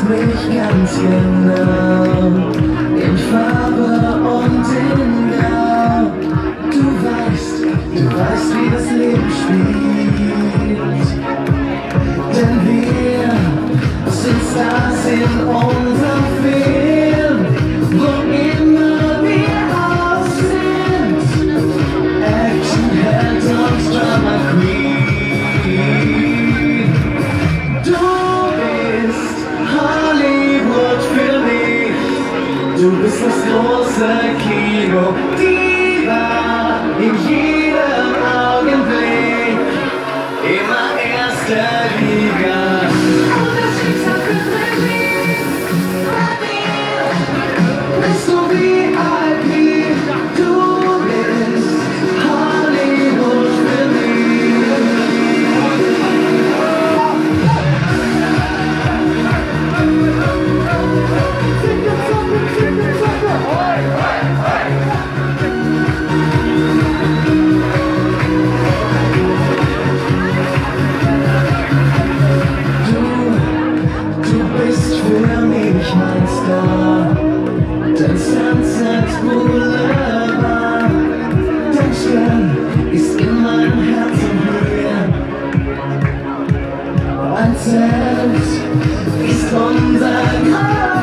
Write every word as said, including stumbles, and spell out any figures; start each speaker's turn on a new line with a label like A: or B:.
A: mich ganz genau, in Farbe und in Grau. Du weißt, du weißt, wie das Leben spielt, denn wir sind Stars in unserem Film, wo immer wir auch sind. Actionheld und Drama Queen. Du bist Hollywood für mich, du bist das große Kino, Diva in jedem Augenblick, immer erste Liga. Bist du V I P, du bist Hollywood für mich. Du, du bist für mich mein Star, dein Sunset Boulevard, dein Stern ist in meinem Herzen hier. Ein Zelt ist unser Grab.